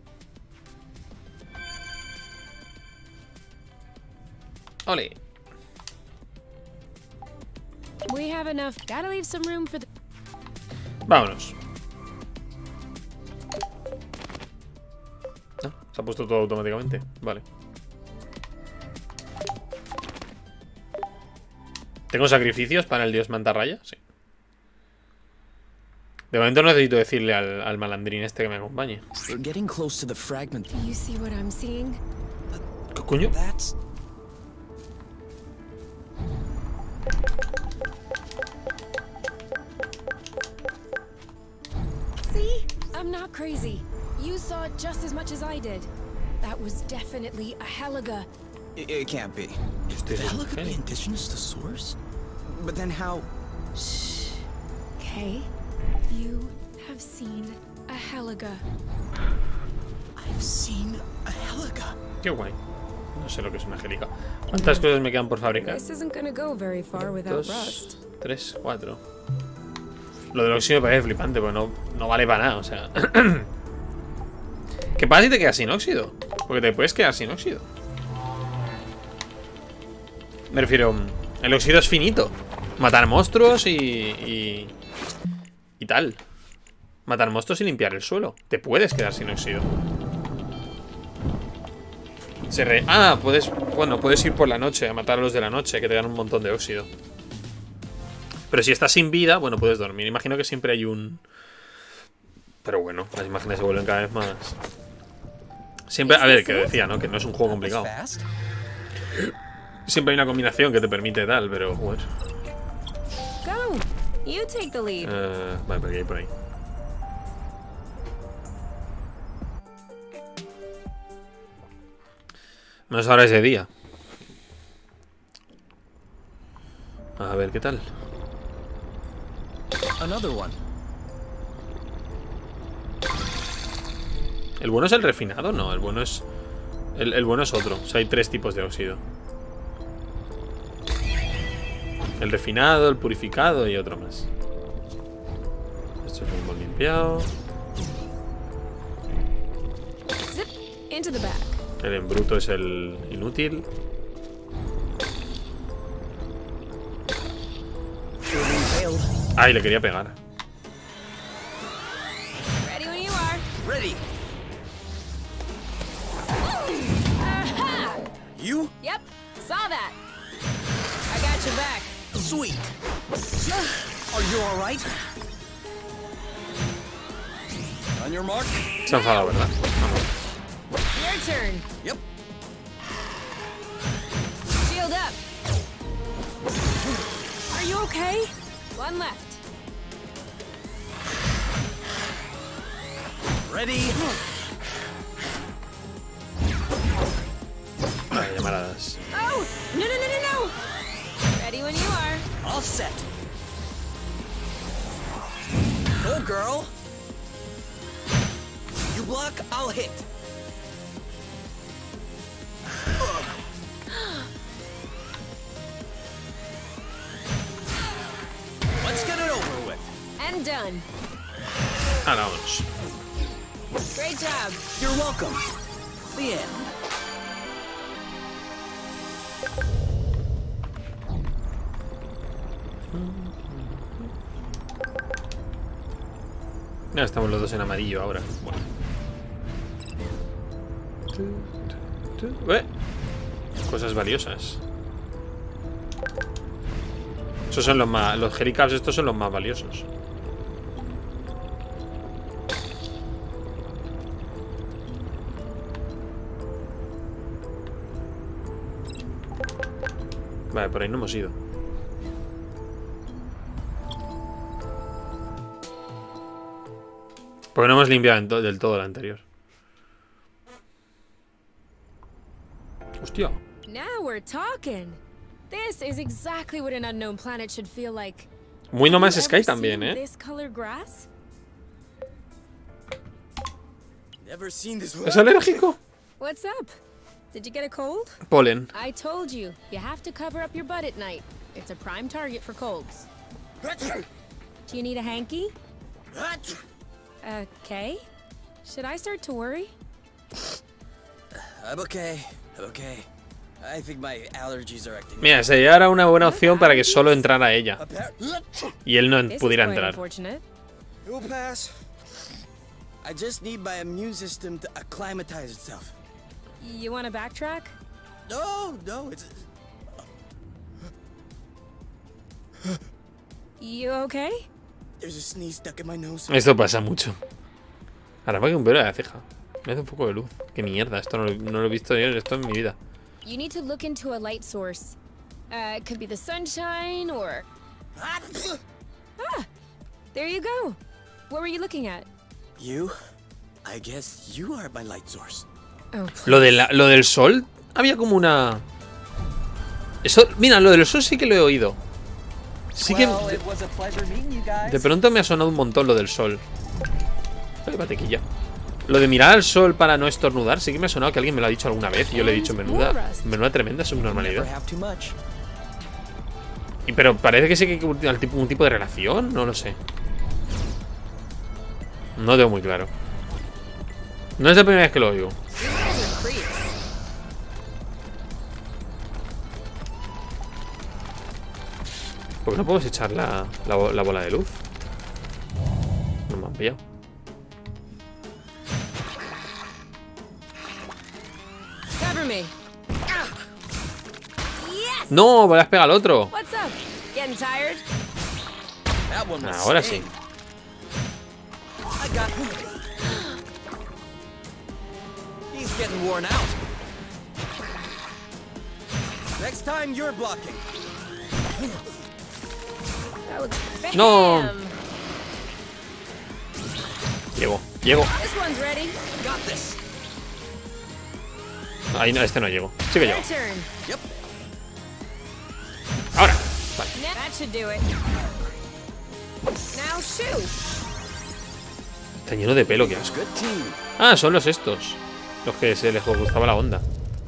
Ole. We have enough. Gotta leave some room for the... Vámonos. Ah, se ha puesto todo automáticamente. Vale. ¿Tengo sacrificios para el dios mantarraya? Sí. De momento no necesito decirle al, al malandrín este que me acompañe. We're getting close to the fragment. Do you see what I'm seeing? ¿Qué coño? That's... See? I'm not crazy. You saw it just as much as I did. That was definitely a Heliga. It, it can't be. Este Did es un Heliga be genio. indigenous to Source? But then how... Shh. Okay. You have seen a Heliga. I've seen a Heliga. Qué guay. No sé lo que es una angélica. ¿Cuántas cosas me quedan por fabricar? This isn't gonna go very far without Dos, rust. tres, cuatro. Lo del óxido me parece flipante, porque no, no vale para nada, o sea. ¿Qué pasa si te quedas sin óxido? Porque te puedes quedar sin óxido. Me refiero, el óxido es finito. Matar monstruos y, y... y tal. Matar monstruos y limpiar el suelo. Te puedes quedar sin óxido. Se re... Ah, puedes... Bueno, puedes ir por la noche a matar a los de la noche, que te dan un montón de óxido. Pero si estás sin vida, bueno, puedes dormir. Imagino que siempre hay un... Pero bueno, las imágenes se vuelven cada vez más... Siempre... A ver, que decía, ¿no? Que no es un juego complicado. Siempre hay una combinación que te permite tal, pero... Bueno. Go. You take the lead. Uh, vale, pero ¿qué hay por ahí? Menos ahora es de día. A ver, ¿qué tal? Another one. ¿El bueno es el refinado? No, el bueno es... El, el bueno es otro. O sea, hay tres tipos de óxido. El refinado, el purificado y otro más. Esto es lo hemos limpiado. Zip into the back. El en bruto es el inútil. Ay, le quería pegar. Ready when you are. Ready. Aha! You? Yep, saw that. I got your back. Sweet. Are you all right? On your mark. Se ha enfadado, ¿verdad? Your turn. Yep. Shield up. Are you okay? One left. Ready. Vale, llamaradas. Oh, no, no, no, no, no. Ready when you are. All set. Go, girl. You block, I'll hit. Let's get it over with. And done. Ahora vamos. Great job. You're welcome. The end. Ya estamos los dos en amarillo ahora. Bueno. ¿Eh? Cosas valiosas. Esos son los más... Los Helicaps estos son los más valiosos. Vale, por ahí no hemos ido. Porque no hemos limpiado en to- del todo el anterior. Hostia. Now we're talking. This is exactly what an unknown planet should feel like. Muy No Man's Have you Sky ever también, seen ¿eh? This color grass? Never seen this. ¿Es alérgico? What's up? Did you get a cold? Polen. I told you, you have to cover up your butt at night. It's a prime target for colds. Do you need a hanky? Okay. Should I start to worry? I'm okay. I'm okay. I think my allergies are acting. Mira, sería ahora una buena opción para que solo entrara ella. Y él no en- This pudiera is quite entrar. unfortunate. It'll pass. I just need my immune system to acclimatize itself. You want to backtrack? No, no, it's. You okay? There's a sneeze stuck in my nose. Esto pasa mucho. Ahora va que un pelo de la ceja. Me hace un poco de luz. Qué mierda, esto no, lo- no lo he visto yo esto en mi vida. You need to look into a light source. Uh, it could be the sunshine or... Ah! There you go. What were you looking at? You? I guess you are my light source. Oh, Lo, de la- lo del sol, había como una... Eso, mira, lo del sol sí que lo he oído. Sí que... Well, it was a pleasure meeting you guys. De pronto me ha sonado un montón lo del sol. Ay, batequilla. Lo de mirar al sol para no estornudar, sí que me ha sonado que alguien me lo ha dicho alguna vez. Y yo le he dicho, menuda, menuda tremenda Never subnormalidad. have too much. Y, pero parece que sí que hay un tipo, un tipo de relación, no lo sé. No tengo muy claro. No es la primera vez que lo oigo. ¿Por qué no podemos echar la, la, bo- la bola de luz? No me han pillado. cover me. ¡No! ¡Me le has pegado al otro! What's up? Getting tired? That one was Ahora sí. staying. I got him. He's getting worn out. Next time you're blocking. That was bam. No. Llego, llego. This one's ready. Got this. Ahí no, este no llego. Sí que llego. Your turn. Yep. Ahora. Vale. That should do it. Now shoot. Está lleno de pelo, qué asco. Good team. Ah, son los estos. Los que se les gustaba la onda.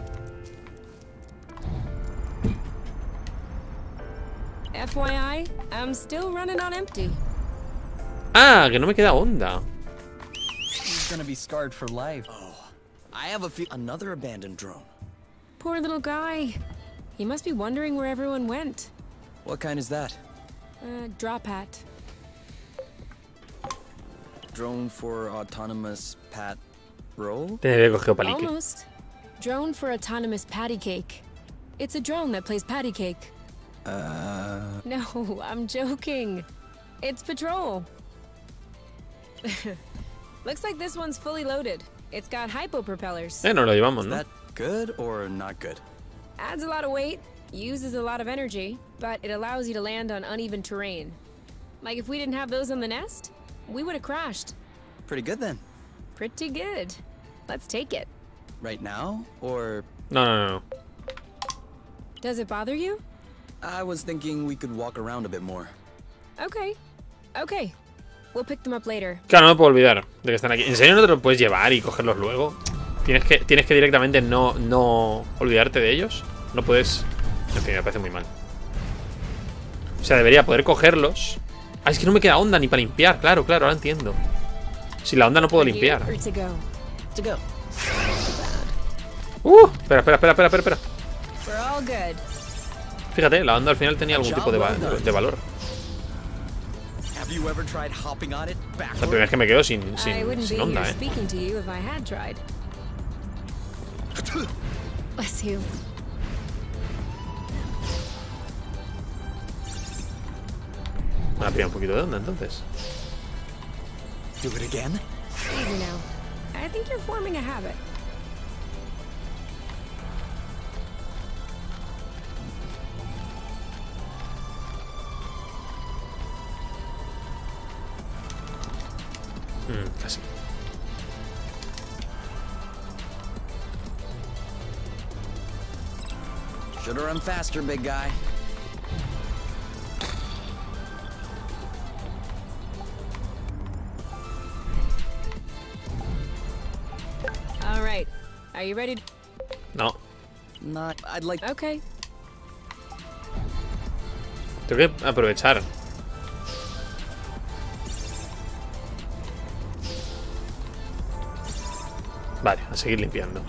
F Y I, I'm still running on empty. Ah, que no me queda onda. He's gonna be scarred for life. I have a feel another abandoned drone. Poor little guy. He must be wondering where everyone went. What kind is that? Uh, drop hat. Drone for autonomous pat roll? Tiene que haber cogido palique. Almost. Drone for autonomous patty cake. It's a drone that plays patty cake. Uh. No, I'm joking. It's patrol. Looks like this one's fully loaded. It's got hypo propellers. Eh, nos lo llevamos, Is ¿no? that good or not good? Adds a lot of weight, uses a lot of energy, but it allows you to land on uneven terrain. Like if we didn't have those on the nest, we would have crashed. Pretty good then. Pretty good. Let's take it. Right now? Or No, no, no, no. Does it bother you? I was thinking we could walk around a bit more. Okay. Okay. We'll pick them up later. Claro, no me puedo olvidar de que están aquí. ¿En serio no te los puedes llevar y cogerlos luego? ¿Tienes que, tienes que directamente no, no olvidarte de ellos? No puedes... En fin, me parece muy mal. O sea, debería poder cogerlos. Ah, es que no me queda onda ni para limpiar. Claro, claro, ahora entiendo. Si la onda no puedo For you limpiar. or to go? To go. Uh, espera, espera, espera, espera, espera, espera. We're all good. Fíjate, la onda al final tenía algún tipo de, va- de valor. Have you ever tried hopping on it La backwards? primera vez que me quedo sin, I sin, wouldn't sin be onda, here eh. speaking to you if I had tried. Bless you. Me ha pillado un poquito de onda, entonces. Do it again? Easy now. I think you're forming a habit. Mm, casi. Should've run faster, big guy. All right. Are you ready? No, Not. I'd like. Okay. tengo que aprovechar. Vale, a seguir limpiando.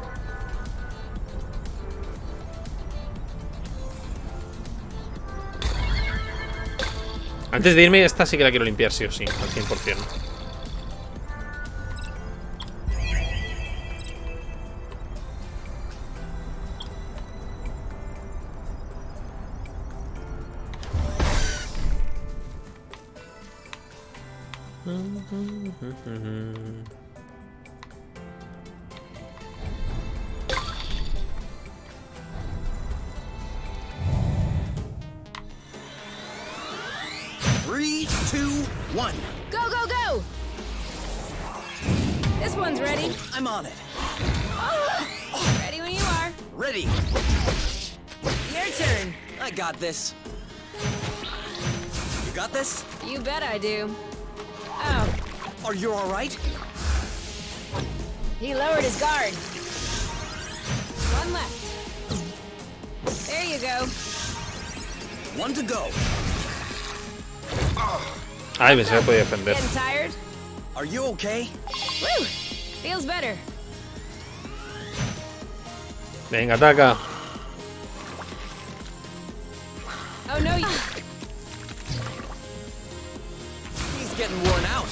Antes de irme, esta sí que la quiero limpiar, sí o sí, al cien por cien. Three, two, one. Go, go, go! This one's ready. I'm on it. Oh, ready when you are. Ready. Your turn. I got this. You got this? You bet I do. Oh, Are you all right? he lowered his guard. One left. There you go. One to go. Ay, pensé que podía defender. Getting tired? Are you okay? Woo! Feels better. Venga, ataca. Oh no, you... He's getting worn out.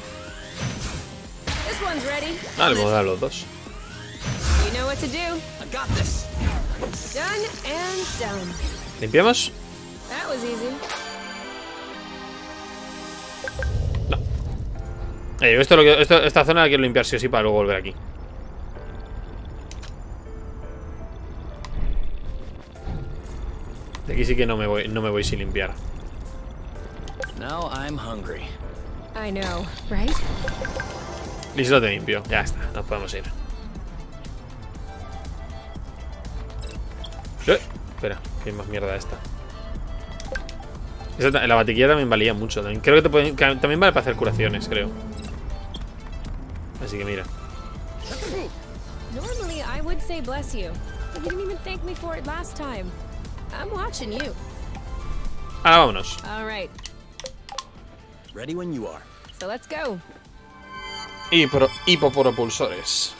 This one's ready. Ah, le podemos dar a los dos. You know what to do. I got this. Done and done. ¿Limpiamos? That was easy. No. Eh, esto, lo que, esto, esta zona la quiero limpiar sí o sí para luego volver aquí. De aquí sí que no me voy, no me voy sin limpiar. Now I'm hungry. I know, right? Listo, te limpio. Ya está, nos podemos ir. Eh, espera, que hay más mierda esta. Esta, la batiquilla también valía mucho. También, creo que, te pueden, que también vale para hacer curaciones, creo. Así que mira. Normally I would say bless you, but you didn't even thank me for it last time. I'm watching you. Ahora vámonos. All right, Ready when you are. so let's go. Hipro, hipopropulsores.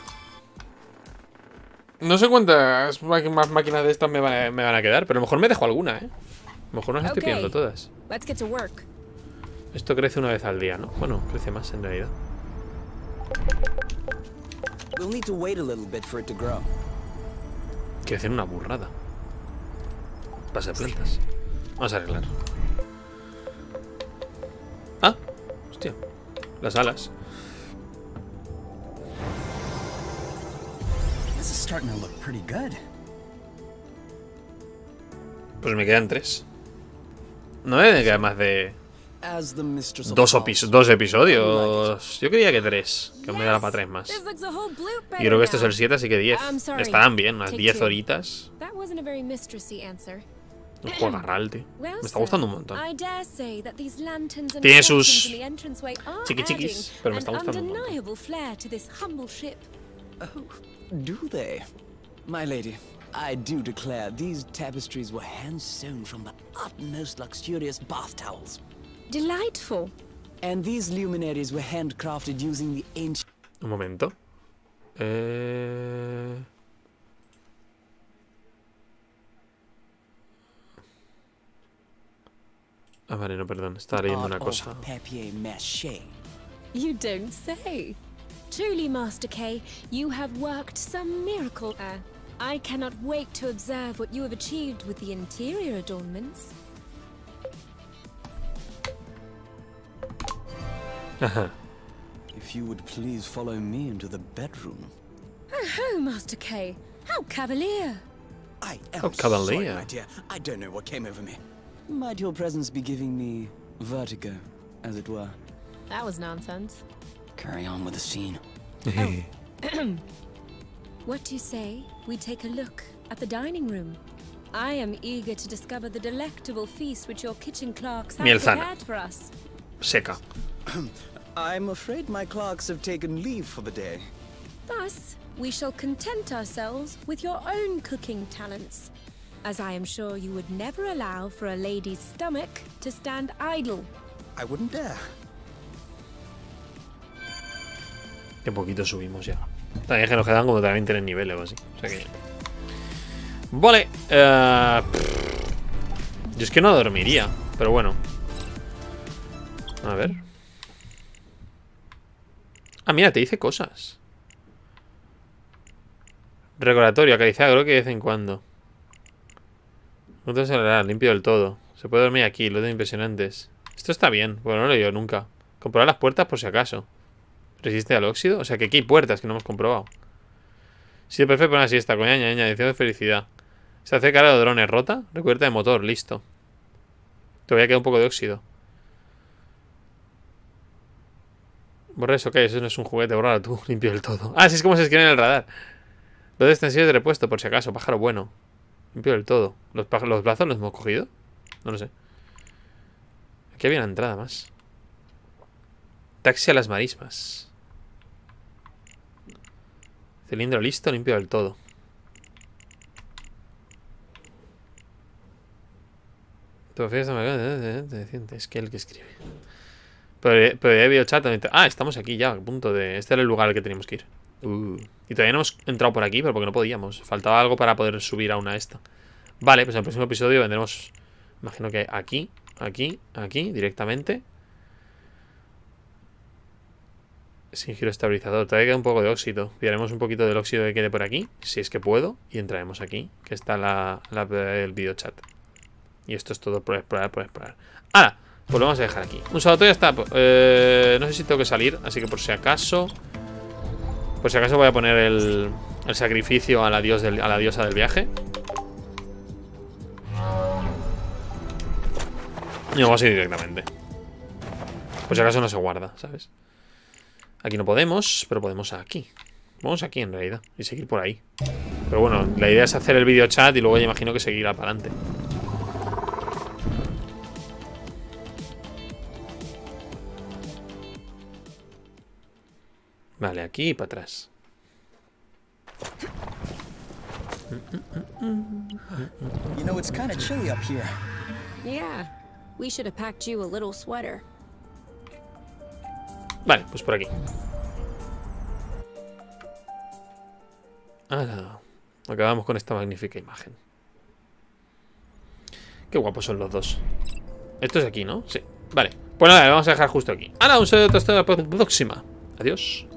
No sé cuántas más máquinas de estas me van, a, me van a quedar, pero a lo mejor me dejo alguna, ¿eh? A lo mejor no las estoy Okay. pillando todas. Let's get to work. Esto crece una vez al día, ¿no? Bueno, crece más en realidad. We'll need to wait a little bit for it to grow. Crece una burrada. Pasa de plantas. Vamos a arreglar. Ah, hostia. Las alas. This is starting to look pretty good. Pues me quedan tres. No me quedan más de As the mistress of dos, the opis- house. dos episodios. Yo creía que tres. Que me da para tres más. This looks a whole bloop Y better creo que este es now. el siete, así que diez. I'm sorry. Estarán bien, unas Take diez two. horitas. That wasn't a very mistressy answer. Un juego tío. Well, Me está sir, gustando un montón. I dare say that these lanterns and Tiene reflections sus in the entranceway are chiqui-chiquis, adding pero me está an gustando un montón. undeniable flair to this humble ship. Do they? My lady, I do declare these tapestries were hand-sewn from the utmost luxurious bath towels. Delightful. And these luminaries were handcrafted using the ancient... Un momento. Eh... Ah, vale, no, perdón. Estaba leyendo una art cosa. of papier-mâché. You don't say. Truly, Master K, you have worked some miracle. Uh, I cannot wait to observe what you have achieved with the interior adornments. If you would please follow me into the bedroom. Oh, Master K, how cavalier. I am Oh, cavalier. sorry, my dear. I don't know what came over me. Might your presence be giving me vertigo, as it were? That was nonsense. Carry on with the scene. What do you say we take a look at the dining room? I am eager to discover the delectable feast which your kitchen clerks have Miel sana. prepared for us. Seca. I'm afraid my clerks have taken leave for the day. Thus, we shall content ourselves with your own cooking talents, as I am sure you would never allow for a lady's stomach to stand idle. I wouldn't dare. Qué poquito subimos ya. También es que nos quedan como también tres niveles o así. O sea que... Vale. eh, Yo es que no dormiría. Pero bueno. A ver. Ah, mira, te dice cosas. Recordatorio, acariciar, creo que de vez en cuando. No te vas a alegrar, limpio del todo. Se puede dormir aquí, los de impresionantes. Esto está bien, bueno, no lo he leído nunca. Comprobar las puertas por si acaso. Resiste al óxido. O sea que aquí hay puertas que no hemos comprobado. Sí, perfecto para una siesta. Coñaña, ñaña. Edición de felicidad. Se hace carga de drones rota. Recubierta de motor. Listo. Todavía queda un poco de óxido. Borra eso, ¿qué? Eso no es un juguete. Borra tú. Limpio del todo. Ah, sí, es como se escribe en el radar. Dos extensiones de repuesto, por si acaso. Pájaro bueno. Limpio del todo. ¿Los, los brazos los hemos cogido? No lo sé. Aquí había una entrada más. Taxi a las marismas. Cilindro listo, limpio del todo. Es que el que escribe. Pero, pero he videochat también. Ah, estamos aquí ya, a punto de... Este era el lugar al que teníamos que ir. Uh. Y todavía no hemos entrado por aquí, pero porque no podíamos. Faltaba algo para poder subir a una esta. Vale, pues en el próximo episodio vendremos... Imagino que aquí, aquí, aquí, directamente. Sin giro estabilizador. Todavía queda un poco de óxido. Pillaremos un poquito del óxido que quede por aquí, si es que puedo. Y entraremos aquí, que está la, la, el videochat. Y esto es todo por explorar, por explorar. Ahora, pues lo vamos a dejar aquí. Un sabato ya está. Eh, no sé si tengo que salir, así que por si acaso... Por si acaso voy a poner el, el sacrificio a la, dios del, a la diosa del viaje. Y vamos a ir directamente. Por si acaso no se guarda, ¿sabes? Aquí no podemos, pero podemos aquí. Vamos aquí en realidad y seguir por ahí. Pero bueno, la idea es hacer el video chat y luego ya imagino que seguirá para adelante. Vale, aquí y para atrás. You know, it's kind of chilly up here. Yeah, we should have packed you a little sweater. Vale, pues por aquí. Ahora acabamos con esta magnífica imagen. Qué guapos son los dos. Esto es aquí, ¿no? Sí. Vale. Pues nada, vamos a dejar justo aquí. Ahora un saludo hasta la próxima. Adiós.